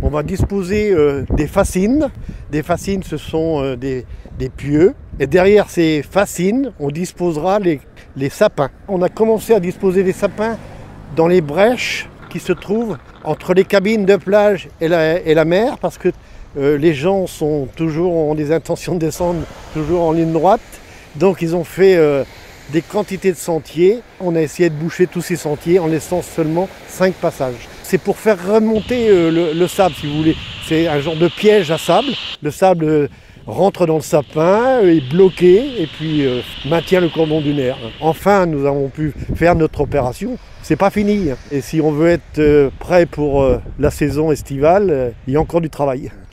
On va disposer des fascines. Des fascines, ce sont des pieux. Et derrière ces fascines, on disposera les sapins. On a commencé à disposer des sapins dans les brèches qui se trouvent entre les cabines de plage et la mer, parce que les gens ont des intentions de descendre toujours en ligne droite. Donc ils ont fait des quantités de sentiers. On a essayé de boucher tous ces sentiers en laissant seulement 5 passages. C'est pour faire remonter le sable, si vous voulez. C'est un genre de piège à sable. Le sable rentre dans le sapin, est bloqué et puis maintient le cordon dunaire. Enfin, nous avons pu faire notre opération. C'est pas fini. Et si on veut être prêt pour la saison estivale, il y a encore du travail.